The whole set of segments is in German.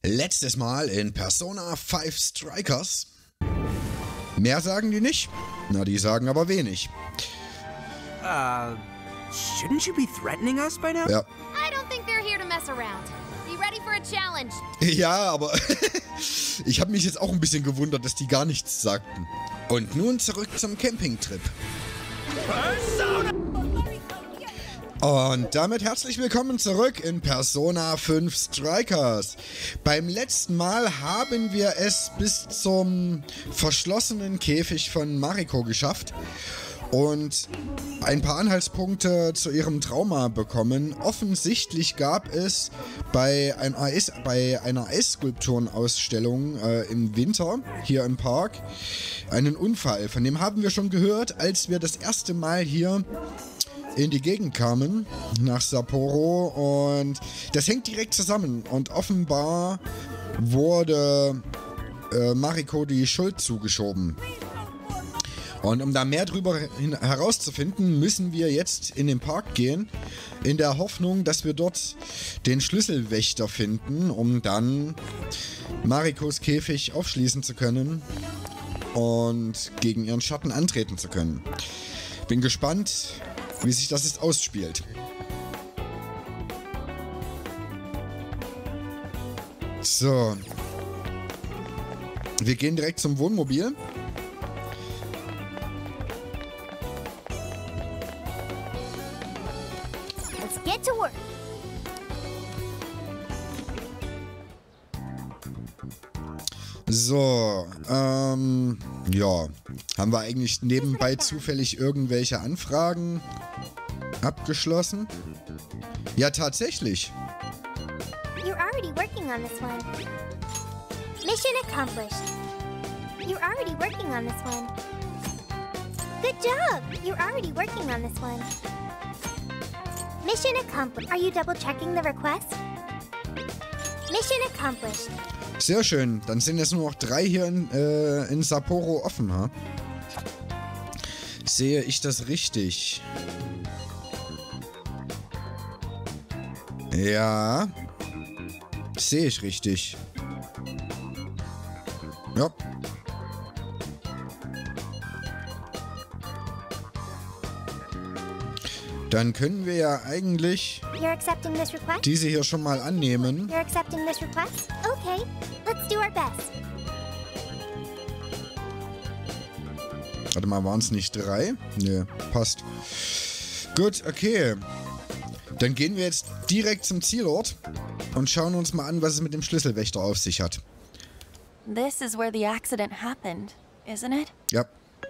Letztes Mal in Persona 5 Strikers. Mehr sagen die nicht? Na, die sagen aber wenig. Shouldn't you be threatening us by now? Ja. I don't think they're here to mess around. Be ready for a challenge. Ja, aber ich habe mich jetzt auch ein bisschen gewundert, dass die gar nichts sagten. Und nun zurück zum Campingtrip. Und damit herzlich willkommen zurück in Persona 5 Strikers. Beim letzten Mal haben wir es bis zum verschlossenen Käfig von Mariko geschafft und ein paar Anhaltspunkte zu ihrem Trauma bekommen. Offensichtlich gab es bei einer Eisskulpturenausstellung im Winter hier im Park einen Unfall. Von dem haben wir schon gehört, als wir das erste Mal hier in die Gegend kamen, nach Sapporo, und das hängt direkt zusammen und offenbar wurde Mariko die Schuld zugeschoben. Und um da mehr drüber herauszufinden, müssen wir jetzt in den Park gehen, in der Hoffnung, dass wir dort den Schlüsselwächter finden, um dann Marikos Käfig aufschließen zu können und gegen ihren Schatten antreten zu können. Bin gespannt, wie sich das jetzt ausspielt. So. Wir gehen direkt zum Wohnmobil. Let's get to work. So, ja. Haben wir eigentlich nebenbei zufällig irgendwelche Anfragen abgeschlossen? Ja, tatsächlich. You're already working on this one. Mission accomplished. You're already working on this one. Good job! You're already working on this one. Mission accomplished. Are you double checking the request? Mission accomplished. Sehr schön. Dann sind jetzt nur noch 3 hier in Sapporo offen, ha? Sehe ich das richtig? Ja. Sehe ich richtig. Ja. Dann können wir ja eigentlich You're accepting this request? diese hier schon mal annehmen. You're accepting this request? Okay, let's do our best. Warte mal, waren es nicht 3? Nee, passt. Gut, okay. Dann gehen wir jetzt direkt zum Zielort und schauen uns mal an, was es mit dem Schlüsselwächter auf sich hat. This is where the accident happened, isn't it? Ja.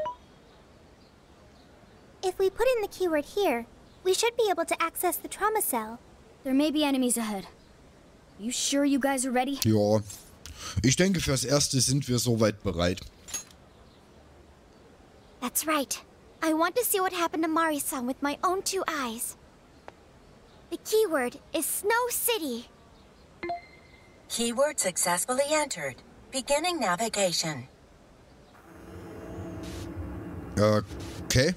If we put in the keyword here, we should be able to access the trauma cell. There may be enemies ahead. You sure you guys are ready? Ja. Ich denke, fürs Erste sind wir soweit bereit. That's right. I want to see what happened to Mari-san with my own 2 eyes. The keyword is Snow City. Keyword successfully entered. Beginning navigation. Okay.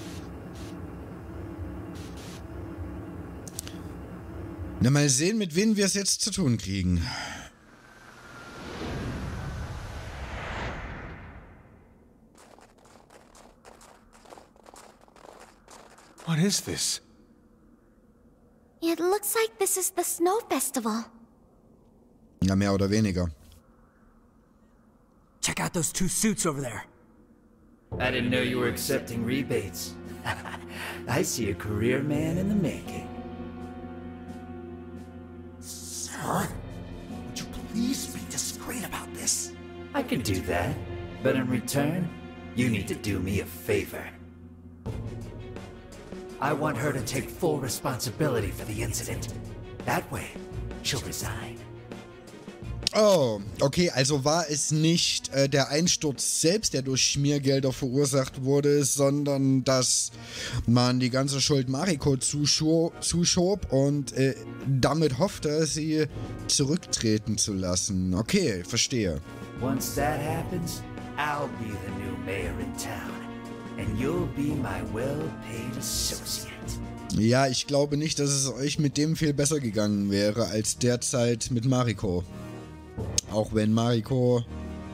Na, mal sehen, mit wem wir es jetzt zu tun kriegen. What is this? It looks like this is the Snow Festival. Ja, mehr oder weniger. Check out those 2 suits over there. I didn't know you were accepting rebates. I see a career man in the making. Sir, would you please be discreet about this? I can do that, but in return, you need to do me a favor. I want her to take full responsibility for the incident. That way, she'll resign. Oh, okay, also war es nicht der Einsturz selbst, der durch Schmiergelder verursacht wurde, sondern dass man die ganze Schuld Mariko zuschob und damit hoffte, sie zurücktreten zu lassen. Okay, verstehe. Once that happens, I'll be the new mayor in town, and you'll be my well-paid associate. Ja, ich glaube nicht, dass es euch mit dem viel besser gegangen wäre als derzeit mit Mariko. Auch wenn Mariko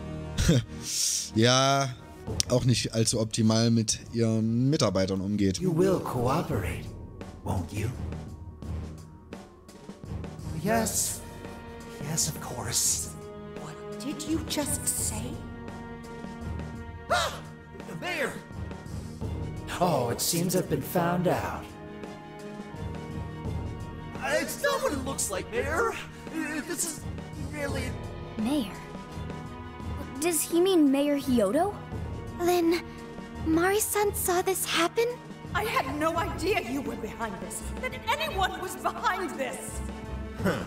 ja auch nicht allzu optimal mit ihren Mitarbeitern umgeht. You will cooperate, won't you? Yes. Yes, of course. What did you just say? Ah! The mayor! Oh, it seems I've been found out. It's not what it looks like, Mayor. This is really... Mayor? Does he mean Mayor Hyodo? Then, Mari-san saw this happen? I had no idea you were behind this, that anyone was behind this. Huh.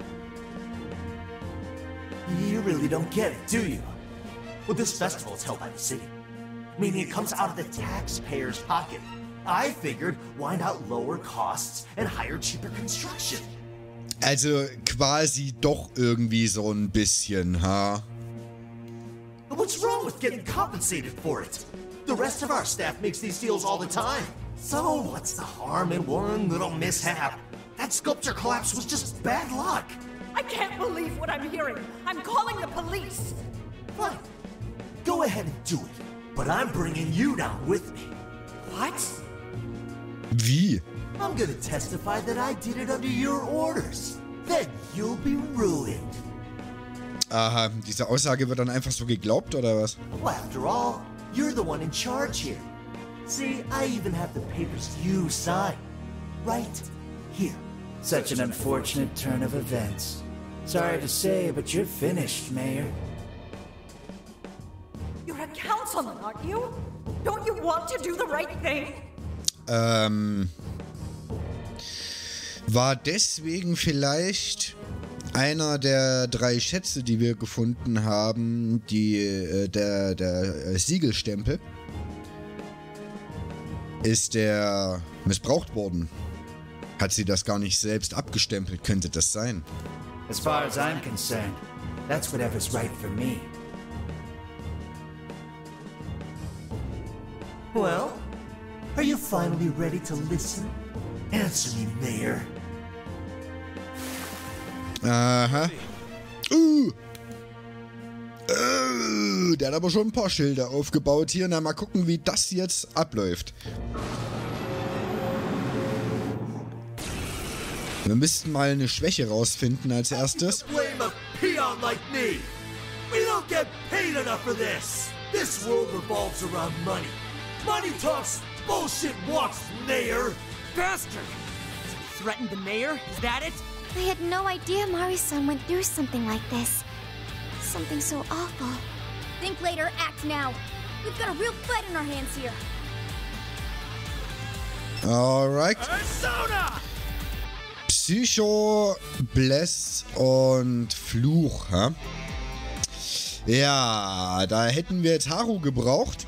You really don't get it, do you? Well, this festival is held by the city, meaning it comes out of the taxpayer's pocket. I figured, why not lower costs and hire cheaper construction? Also quasi doch irgendwie so ein bisschen, ha? What's wrong with getting compensated for it? The rest of our staff makes these deals all the time. So what's the harm in one little mishap? That sculpture collapse was just bad luck. I can't believe what I'm hearing. I'm calling the police. Fine. Go ahead and do it. But I'm bringing you down with me. What? Wie? I'm gonna testify that I did it under your orders. Then you'll be ruined. Aha, diese Aussage wird dann einfach so geglaubt, oder was? Well, after all, you're the one in charge here. See, I even have the papers you signed. Right here. Such an unfortunate turn of events. Sorry to say, but you're finished, Mayor. You're a councilman, aren't you? Don't you want to do the right thing? War deswegen vielleicht einer der 3 Schätze, die wir gefunden haben, der Siegelstempel, ist der missbraucht worden? Hat sie das gar nicht selbst abgestempelt? Könnte das sein? As far as I'm concerned, that's whatever's right for me. Well, are you finally ready to listen? Answer me, Mayor. Aha. Der hat aber schon ein paar Schilder aufgebaut hier. Na, mal gucken, wie das jetzt abläuft. Wir müssten mal eine Schwäche rausfinden als erstes. Blame a peon like me. We don't get paid enough for this. This world revolves around money. Money talks, bullshit walks, Mayor. Bastard! Threatened the mayor? Is that it? I had no idea Mari-san went through something like this. Something so awful. Think later, act now. We've got a real fight in our hands here. Alright. Persona! Psycho, Bless und Fluch, ha? Ja, da hätten wir jetzt Haru gebraucht.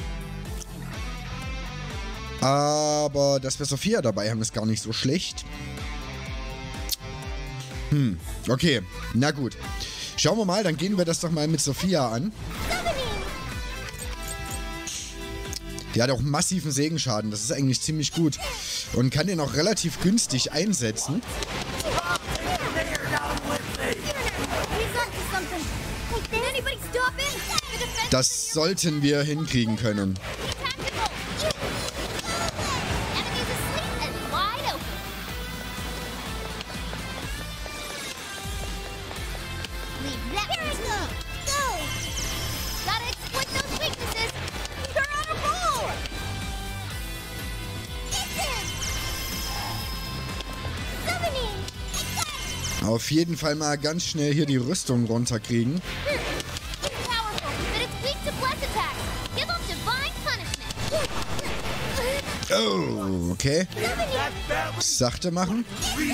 Aber dass wir Sophia dabei haben, ist gar nicht so schlecht. Okay, na gut. Schauen wir mal, dann gehen wir das doch mal mit Sophia an. Die hat auch massiven Segenschaden, das ist eigentlich ziemlich gut. Und kann den auch relativ günstig einsetzen. Das sollten wir hinkriegen können. Auf jeden Fall mal ganz schnell hier die Rüstung runterkriegen. Oh, okay. Sachte machen.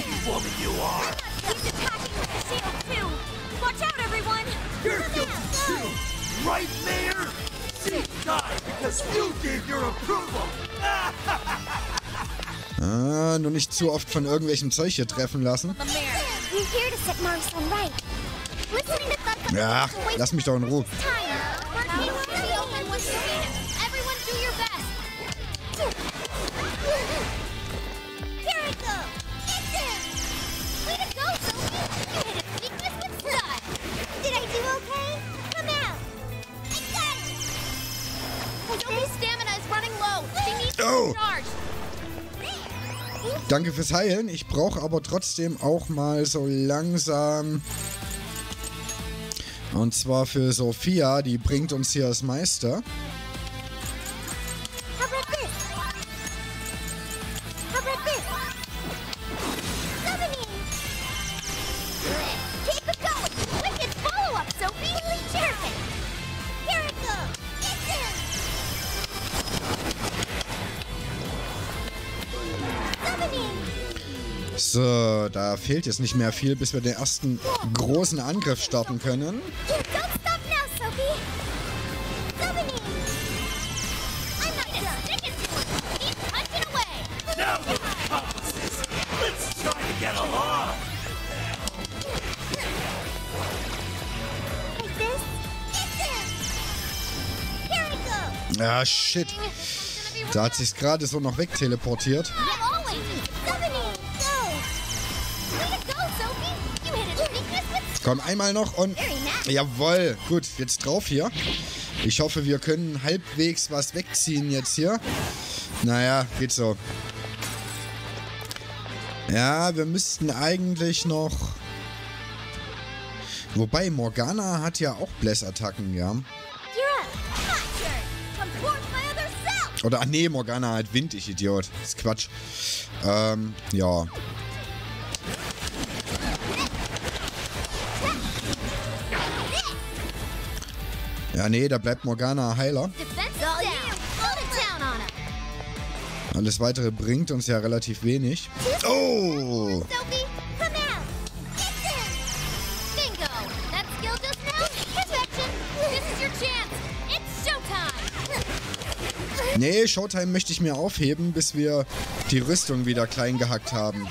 Right, Mayor? See, die because you gave your approval. Nur nicht zu oft von irgendwelchem Zeug hier treffen lassen. Ja, lass mich doch in Ruhe. Did I Danke fürs Heilen. Ich brauche aber trotzdem auch mal so langsam... Und zwar für Sophia, die bringt uns hier das Meister. So, da fehlt jetzt nicht mehr viel, bis wir den ersten großen Angriff starten können. Ah, shit. Da hat sich's gerade so noch wegteleportiert. Komm, einmal noch und... Jawohl. Gut, jetzt drauf hier. Ich hoffe, wir können halbwegs was wegziehen jetzt hier. Naja, geht so. Ja, wir müssten eigentlich noch... Wobei, Morgana hat ja auch Bless-Attacken, ja. Oder, nee, Morgana hat Wind, ich Idiot. Das ist Quatsch. Ja. Ja, nee, da bleibt Morgana Heiler. Alles Weitere bringt uns ja relativ wenig. Oh! Nee, Showtime möchte ich mir aufheben, bis wir die Rüstung wieder klein gehackt haben.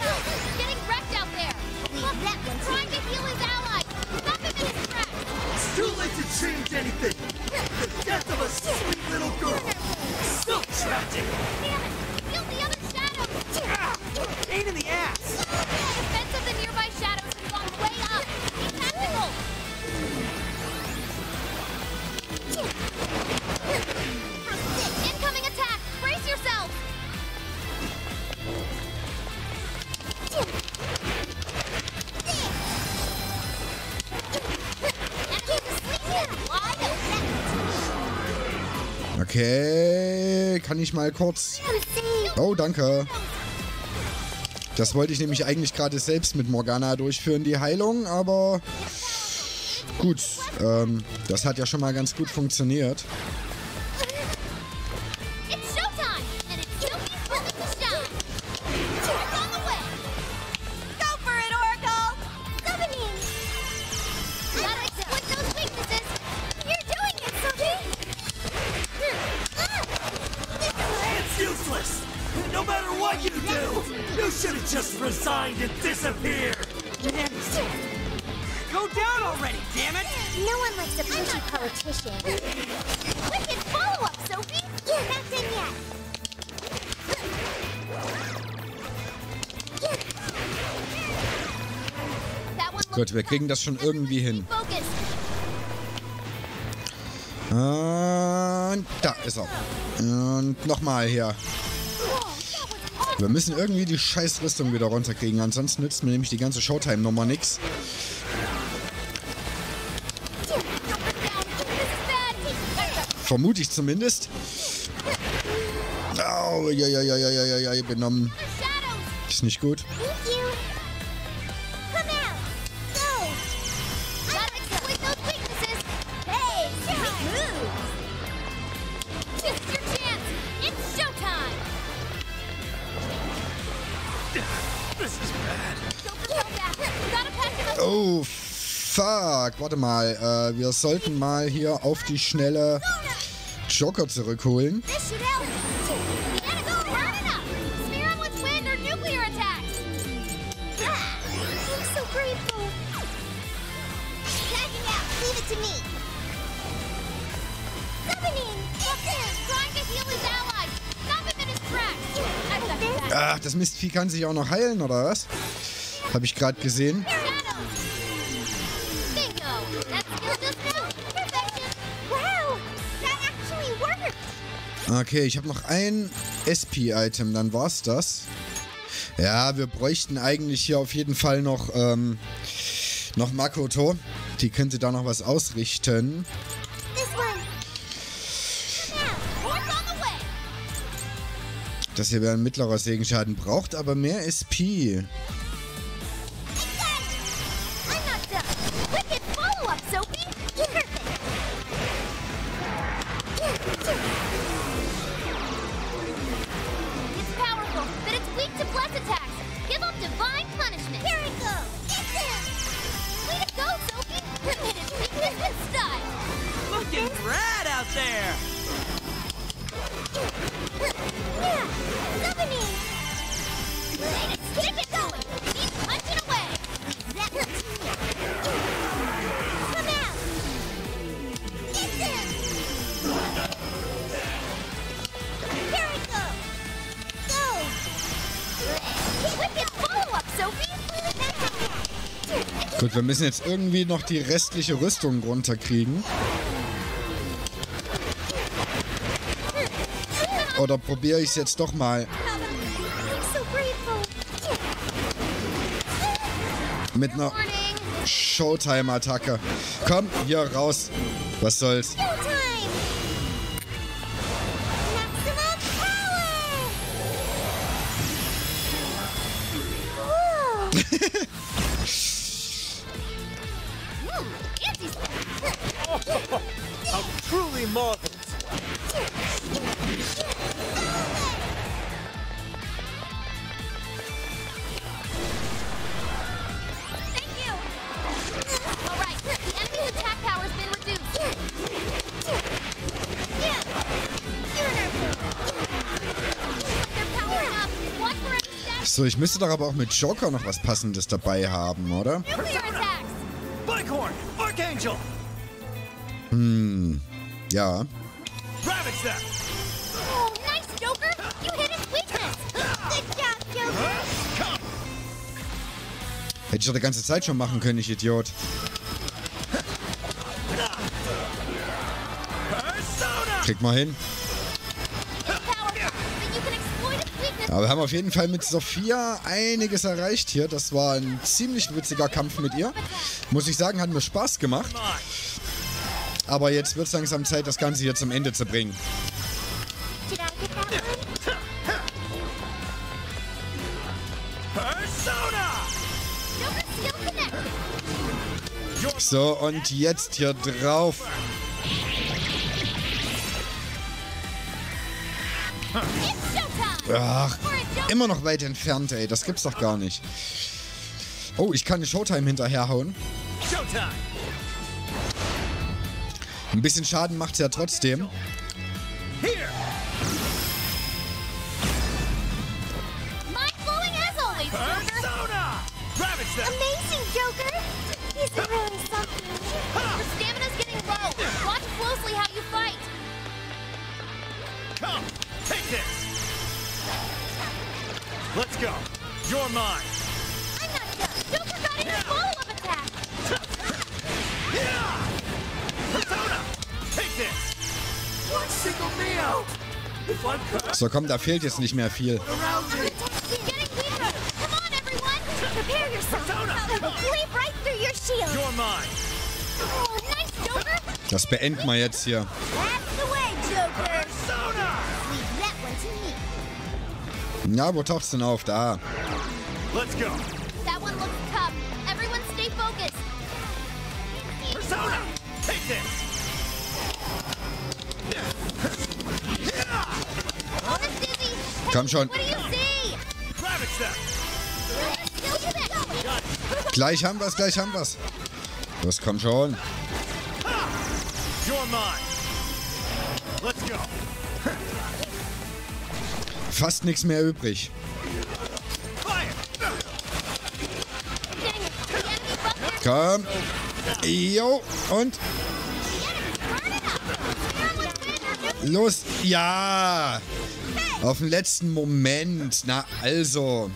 Okay, kann ich mal kurz... Oh, danke. Das wollte ich nämlich eigentlich gerade selbst mit Morgana durchführen, die Heilung, aber... Gut, das hat ja schon mal ganz gut funktioniert. Go down already, damn it! No one likes a pushy politician. Wicked follow-up, Sophie! Yeah, not done yet. Gut, wir kriegen das schon irgendwie hin. Und da ist er. Und nochmal hier. Wir müssen irgendwie die scheiß Rüstung wieder runterkriegen, ansonsten nützt mir nämlich die ganze Showtime-Nummer nix. Vermute ich zumindest. Oh, ja, benommen. Ist nicht gut. Oh, fuck. Warte mal. Wir sollten mal hier auf die Schnelle Joker zurückholen. Ach, das Mistvieh kann sich auch noch heilen, oder was? Habe ich gerade gesehen. Okay, ich habe noch ein SP-Item, dann war's das. Ja, wir bräuchten eigentlich hier auf jeden Fall noch Makoto. Die könnte da noch was ausrichten. Das hier wäre ein mittlerer Segenschaden, braucht aber mehr SP. Looking rad out there! Keep it going! Keep punching away! Come out! Get them! Here we go! Go! Wicked follow-up, Sophie! Gut, wir müssen jetzt irgendwie noch die restliche Rüstung runterkriegen. Oder probiere ich es jetzt doch mal. Mit einer Showtime-Attacke. Komm, hier raus. Was soll's? How truly marvelous! Thank you! Alright, the enemy's attack power's been reduced. Yeah! They're powering up. Watch for every step. So, ich müsste doch aber auch mit Joker noch was Passendes dabei haben, oder? Nuclear attacks! Bighorn! Archangel! Ja. Ravage them! Oh, nice, Joker! You hit his weakness! Good job, Joker! Hätte ich doch die ganze Zeit schon machen können, ich Idiot. Krieg mal hin. Aber wir haben auf jeden Fall mit Sophia einiges erreicht hier. Das war ein ziemlich witziger Kampf mit ihr. Muss ich sagen, hat mir Spaß gemacht. Aber jetzt wird es langsam Zeit, das Ganze hier zum Ende zu bringen. So, und jetzt hier drauf. Ach, immer noch weit entfernt, ey. Das gibt's doch gar nicht. Oh, ich kann eine Showtime hinterherhauen. Ein bisschen Schaden macht's ja trotzdem. Amazing, Joker! He's really something. Your stamina's getting low. Watch closely how you fight. Come, take this. Let's go. You're mine. I'm not done. Joker got in a follow-up attack. Persona, take this. What singled me out? If I'm cut So, komm, da fehlt jetzt nicht mehr viel. around it. Getting weaker. Come on, everyone. Prepare yourself. Persona. Cleave right through your shield. You're mine. Oh, nice, Joker. Das beenden wir jetzt hier. That's the way, Joker. Persona. Leave that one to me. Na, wo taucht's denn auf? Da. Let's go. That one looks tough. Everyone stay focused. Persona, take this. Oh, Miss Dizzy. Komm schon. What do you see? Ravage them. Still keep it going. Gleich haben wir's, gleich haben wir's. Das kommt schon. You're mine. Let's go. Fast nichts mehr übrig. Fire. Dang it. The enemy buster. Komm. Jo. Und los. Ja. Auf den letzten Moment. Na, also.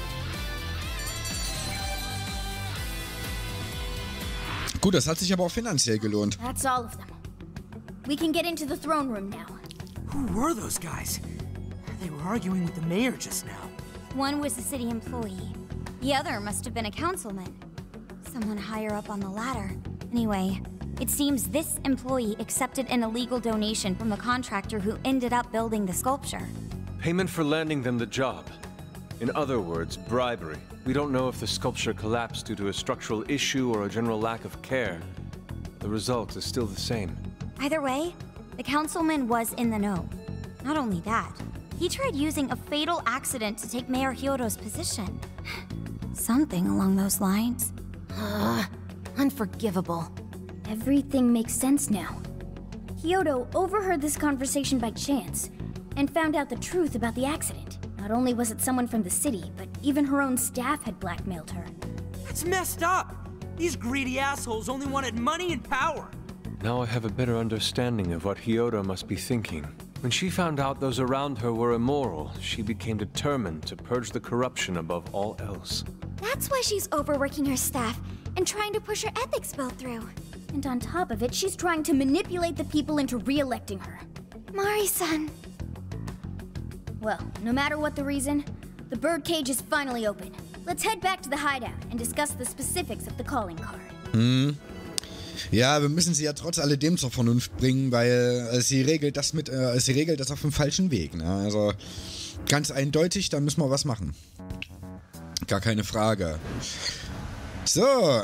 Gut, das hat sich aber auch finanziell gelohnt. That's all of them. We can get into the throne room now. Who were those guys? They were arguing with the mayor just now. One was a city employee. The other must have been a councilman. Someone higher up on the ladder. Anyway, it seems this employee accepted an illegal donation from the contractor who ended up building the sculpture. Payment for landing them the job. In other words, bribery. We don't know if the sculpture collapsed due to a structural issue or a general lack of care. The result is still the same. Either way, the councilman was in the know. Not only that, he tried using a fatal accident to take Mayor Hyodo's position. Something along those lines. Unforgivable. Everything makes sense now. Hyodo overheard this conversation by chance and found out the truth about the accident. Not only was it someone from the city, but even her own staff had blackmailed her. That's messed up! These greedy assholes only wanted money and power! Now I have a better understanding of what Hyodo must be thinking. When she found out those around her were immoral, she became determined to purge the corruption above all else. That's why she's overworking her staff and trying to push her ethics bill through. And on top of it, she's trying to manipulate the people into re-electing her. Mari-san. Well, no matter what the reason, the birdcage is finally open. Let's head back to the hideout and discuss the specifics of the calling card. Ja, wir müssen sie ja trotz alledem zur Vernunft bringen, weil sie regelt das auf dem falschen Weg. Ne? Also ganz eindeutig, da müssen wir was machen. Gar keine Frage. So.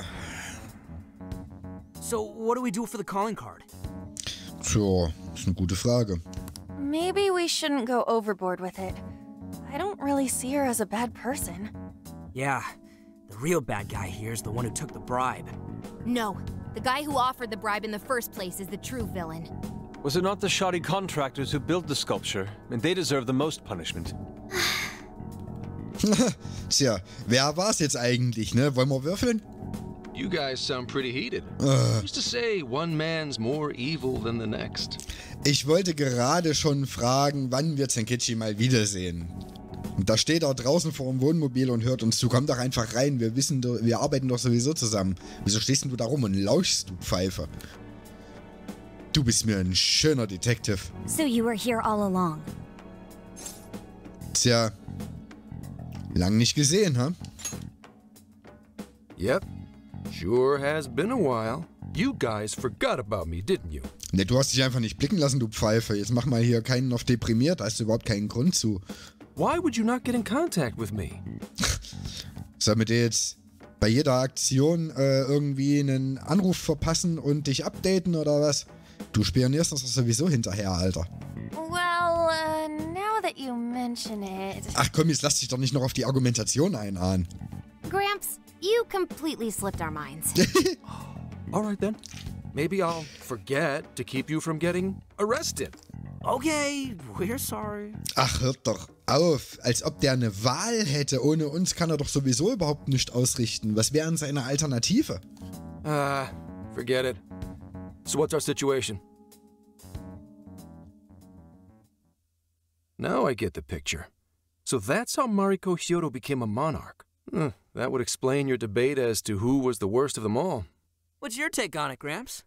So, what do we do for the calling card? Tja, ist eine gute Frage. Maybe we shouldn't go overboard with it. I don't really see her as a bad person. Yeah, the real bad guy here is the one who took the bribe. No, the guy who offered the bribe in the first place is the true villain. Was it not the shoddy contractors who built the sculpture? And they deserve the most punishment. Tja, wer war's jetzt eigentlich, ne? Wollen wir würfeln? You guys sound pretty heated. Used to say one man's more evil than the next. Ich wollte gerade schon fragen, wann wir Zenkichi mal wiedersehen. Und da steht er draußen vor dem Wohnmobil und hört uns zu. Komm doch einfach rein, wir arbeiten doch sowieso zusammen. Wieso stehst denn du da rum und lauschst, du Pfeife? Du bist mir ein schöner Detective. So you were here all along. Tja, lang nicht gesehen, ha? Yep, sure has been a while. You guys forgot about me, didn't you? Ne, du hast dich einfach nicht blicken lassen, du Pfeife. Jetzt mach mal hier keinen auf deprimiert, da hast du überhaupt keinen Grund zu. Why would you not get in contact with me? Soll mit dir jetzt bei jeder Aktion irgendwie einen Anruf verpassen und dich updaten oder was? Du spionierst uns doch sowieso hinterher, Alter. Well, now that you mention it... Ach komm, jetzt lass dich doch nicht noch auf die Argumentation einahnen. Gramps, you completely slipped our minds. Alright then. Maybe I'll forget to keep you from getting arrested. Okay, we're sorry. Ach, hört doch auf. Als ob der eine Wahl hätte. Ohne uns kann er doch sowieso überhaupt nichts ausrichten. Was wäre denn seine Alternative? Forget it. So what's our situation? Now I get the picture. So that's how Mariko Hyodo became a monarch. That would explain your debate as to who was the worst of them all. What's your take on it, Gramps?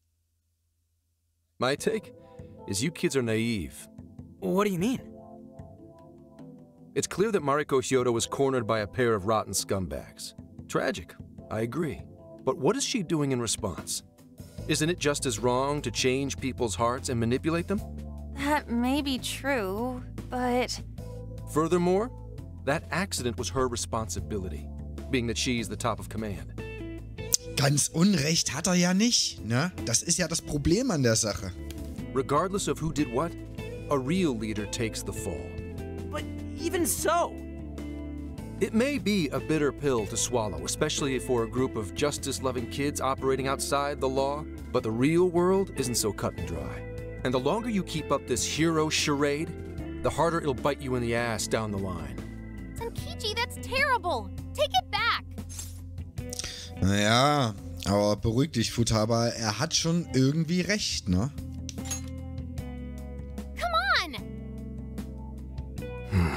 My take is you kids are naive. What do you mean? It's clear that Mariko Hyodo was cornered by a pair of rotten scumbags. Tragic, I agree. But what is she doing in response? Isn't it just as wrong to change people's hearts and manipulate them? That may be true, but... Furthermore, that accident was her responsibility, being that she's the top of command. Ganz Unrecht hat er ja nicht, ne? Das ist ja das Problem an der Sache. Regardless of who did what, a real leader takes the fall. But even so... It may be a bitter pill to swallow, especially for a group of justice-loving kids operating outside the law, but the real world isn't so cut and dry. And the longer you keep up this hero charade, the harder it'll bite you in the ass down the line. Zenkichi, that's terrible! Take it back! Naja, aber beruhig dich, Futaba, er hat schon irgendwie recht, ne? Come on!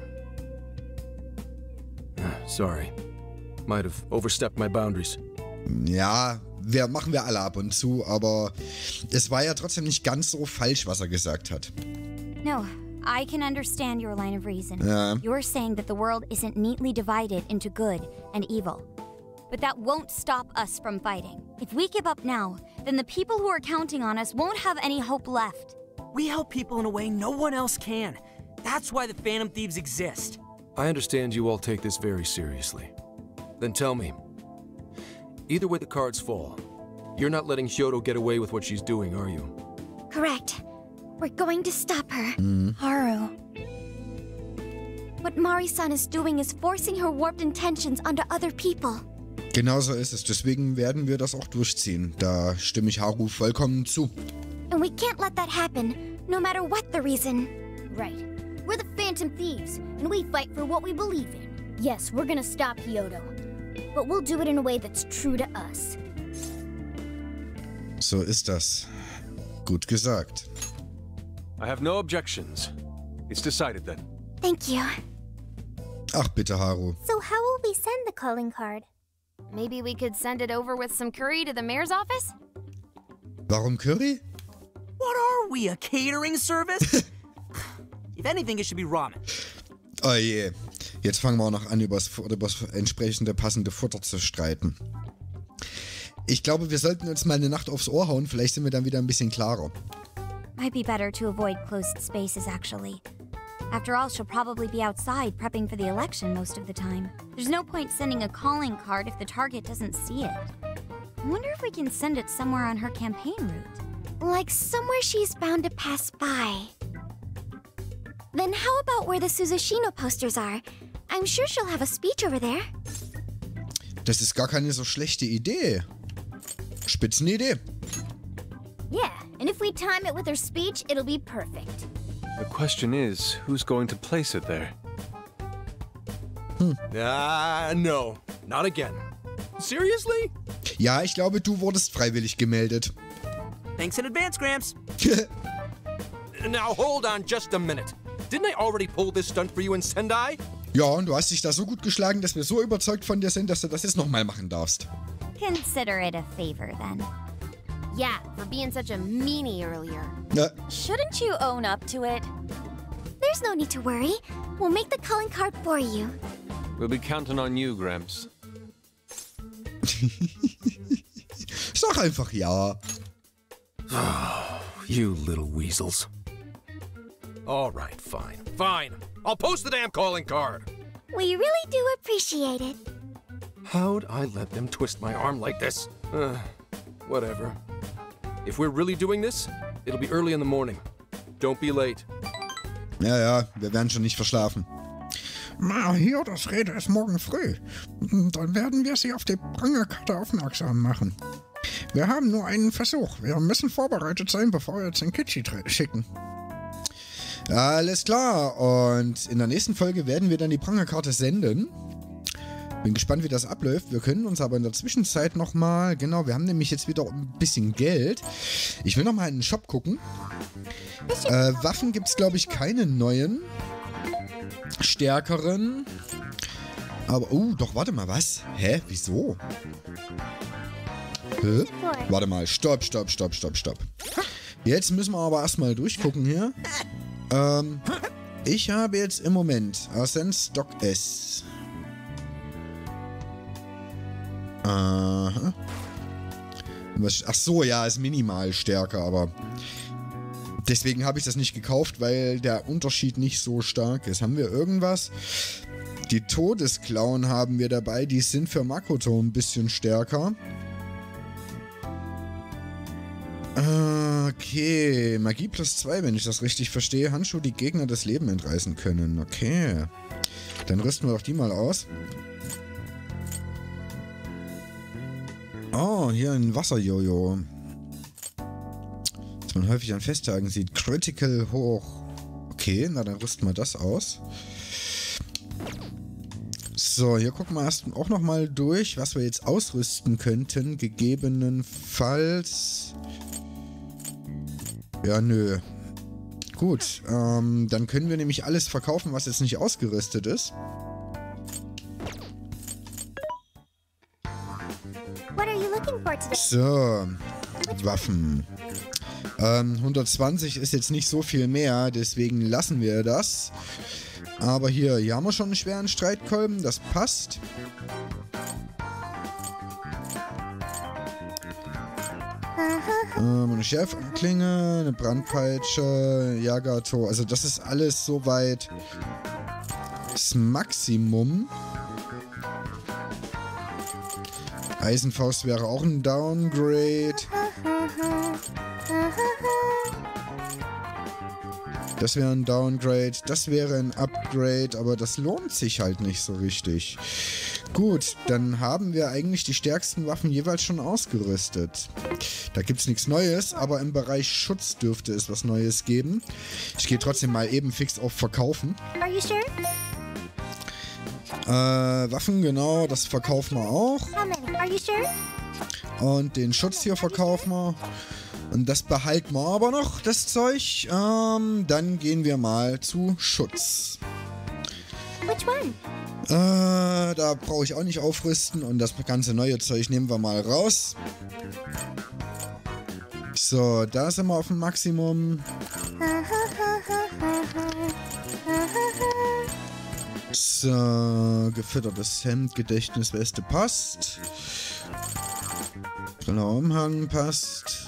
Sorry. Might have overstepped my boundaries. Ja, machen wir alle ab und zu, aber es war ja trotzdem nicht ganz so falsch, was er gesagt hat. No, I can understand your line of reason. Ja. You're saying that the world isn't neatly divided into good and evil. But that won't stop us from fighting. If we give up now, then the people who are counting on us won't have any hope left. We help people in a way no one else can. That's why the Phantom Thieves exist. I understand you all take this very seriously. Then tell me, either way the cards fall, you're not letting Hyodo get away with what she's doing, are you? Correct. We're going to stop her. Haru. What Mari-san is doing is forcing her warped intentions onto other people. Genau so ist es. Deswegen werden wir das auch durchziehen. Da stimme ich Haru vollkommen zu. And we can't let that happen, no matter what the reason. Right. We're the Phantom Thieves, and we fight for what we believe in. Yes, we're gonna stop Hyodo. But we'll do it in a way that's true to us. So ist das. Gut gesagt. I have no objections. It's decided then. Thank you. Ach bitte, Haru. So how will we send the calling card? Maybe we could send it over with some curry to the mayor's office? Warum Curry? What are we, a catering service? If anything, it should be ramen. Oh je. Jetzt fangen wir auch noch an, über das entsprechende passende Futter zu streiten. Ich glaube, wir sollten uns mal eine Nacht aufs Ohr hauen. Vielleicht sind wir dann wieder ein bisschen klarer. Might be better to avoid closed spaces, actually. After all, she'll probably be outside prepping for the election most of the time. There's no point sending a calling card if the target doesn't see it. I wonder if we can send it somewhere on her campaign route. Like somewhere she's bound to pass by. Then how about where the Suzushino posters are? I'm sure she'll have a speech over there. Das ist gar keine so schlechte Idee. Spitzenidee. Yeah, and if we time it with her speech, it'll be perfect. The question is, who's going to place it there? No. Not again. Seriously? Ja, ich glaube, du wurdest freiwillig gemeldet. Thanks in advance, Gramps. Now hold on just a minute. Didn't I already pull this stunt for you in Sendai? Ja, und du hast dich da so gut geschlagen, dass wir so überzeugt von dir sind, dass du das jetzt nochmal machen darfst. Consider it a favor, then. Yeah, for being such a meanie earlier. Shouldn't you own up to it? There's no need to worry. We'll make the calling card for you. We'll be counting on you, Gramps. Sag einfach ja. You little weasels. All right, fine. Fine. I'll post the damn calling card. We really do appreciate it. How'd I let them twist my arm like this? Whatever. If we're really doing this, it'll be early in the morning. Don't be late. Ja, wir werden schon nicht verschlafen. Na, hier, das Rede ist morgen früh. Dann werden wir sie auf die Prangerkarte aufmerksam machen. Wir haben nur einen Versuch. Wir müssen vorbereitet sein, bevor wir jetzt den Kitschi schicken. Alles klar. Und in der nächsten Folge werden wir dann die Prangerkarte senden. Bin gespannt, wie das abläuft. Wir können uns aber in der Zwischenzeit nochmal... Genau, wir haben nämlich jetzt wieder ein bisschen Geld. Ich will nochmal in den Shop gucken. Waffen gibt es, glaube ich, keine neuen. Stärkeren. Aber, doch, warte mal, was? Hä? Wieso? Warte mal, stopp. Jetzt müssen wir aber erstmal durchgucken hier. Ich habe jetzt im Moment Ascent Stock S. Aha. Ach so, ja, ist minimal stärker, aber deswegen habe ich das nicht gekauft, weil der Unterschied nicht so stark ist. Haben wir irgendwas? Die Todesklauen haben wir dabei, die sind für Makoto ein bisschen stärker. Okay, Magie +2, wenn ich das richtig verstehe. Handschuhe, die Gegner das Leben entreißen können. Okay, dann rüsten wir doch die mal aus. Oh, hier ein Wasserjojo. Das man häufig an Festtagen sieht. Critical hoch. Okay, na dann rüsten wir das aus. So, hier gucken wir erst auch nochmal durch, was wir jetzt ausrüsten könnten. Gegebenenfalls... Ja, nö. Gut, dann können wir nämlich alles verkaufen, was jetzt nicht ausgerüstet ist. What are you looking for today? So, Waffen. 120 ist jetzt nicht so viel mehr, deswegen lassen wir das. Aber hier haben wir schon einen schweren Streitkolben, das passt. Eine Schärfklinge, eine Brandpeitsche, Yagato. Also das ist alles soweit das Maximum. Eisenfaust wäre auch ein Downgrade. Das wäre ein Downgrade. Das wäre ein Upgrade, aber das lohnt sich halt nicht so richtig. Gut, dann haben wir eigentlich die stärksten Waffen jeweils schon ausgerüstet. Da gibt es nichts Neues, aber im Bereich Schutz dürfte es was Neues geben. Ich gehe trotzdem mal eben fix auf Verkaufen. Are you sure? Waffen, genau, das verkaufen wir auch. How many? Are you sure? Und den Schutz hier verkaufen wir. Und das behalten wir aber noch, das Zeug. Dann gehen wir mal zu Schutz. Which one? Da brauche ich auch nicht aufrüsten. Und das ganze neue Zeug nehmen wir mal raus. So, da sind wir auf dem Maximum. So, gefüttertes Hemd, Gedächtnisweste passt. Blauer Umhang passt.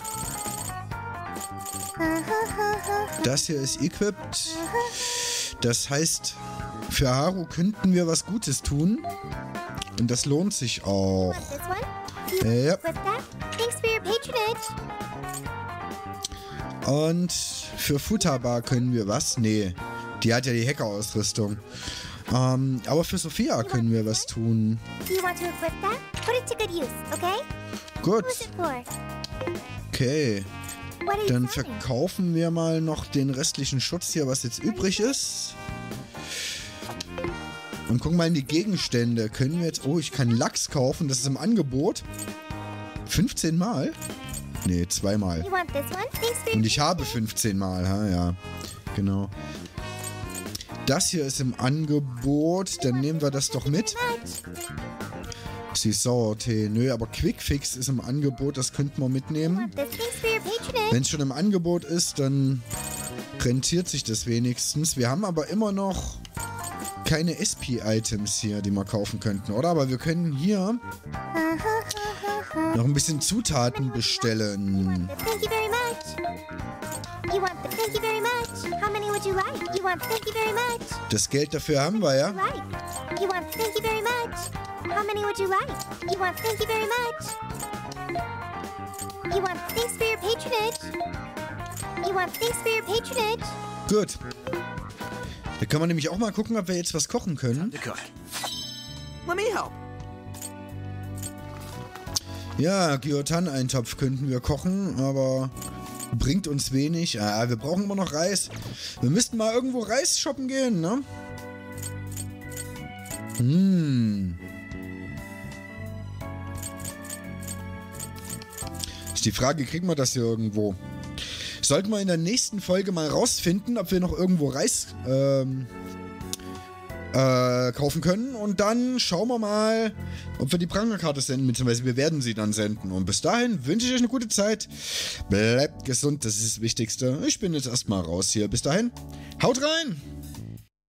Das hier ist equipped. Das heißt, für Haru könnten wir was Gutes tun. Und das lohnt sich auch. Ja. Und für Futaba können wir was? Nee, die hat ja die Hackerausrüstung. Aber für Sophia können wir was tun. Gut. Okay. Dann verkaufen wir mal noch den restlichen Schutz hier, was jetzt übrig ist. Und gucken mal in die Gegenstände. Können wir jetzt... Oh, ich kann Lachs kaufen. Das ist im Angebot. 15 Mal? Nee, 2 Mal. Und ich habe 15 Mal. Ja, genau. Das hier ist im Angebot. Dann nehmen wir das doch mit. Sauertee. Nö, aber Quickfix ist im Angebot. Das könnten wir mitnehmen. Wenn es schon im Angebot ist, dann rentiert sich das wenigstens. Wir haben aber immer noch keine SP-Items hier, die wir kaufen könnten, oder? Aber wir können hier noch ein bisschen Zutaten bestellen. Das Geld dafür haben wir, ja? How many would you like? You want thank you very much. You want thanks for your patronage. You want thanks for your patronage. Gut. Da können wir nämlich auch mal gucken, ob wir jetzt was kochen können. Let me help. Ja, Gyotan-Eintopf könnten wir kochen, aber bringt uns wenig. Ja, wir brauchen immer noch Reis. Wir müssten mal irgendwo Reis shoppen gehen, ne? Ist die Frage, kriegen wir das hier irgendwo? Sollten wir in der nächsten Folge mal rausfinden, ob wir noch irgendwo Reis kaufen können. Und dann schauen wir mal, ob wir die Prangerkarte senden, beziehungsweise wir werden sie dann senden. Und bis dahin wünsche ich euch eine gute Zeit. Bleibt gesund, das ist das Wichtigste. Ich bin jetzt erstmal raus hier. Bis dahin, haut rein!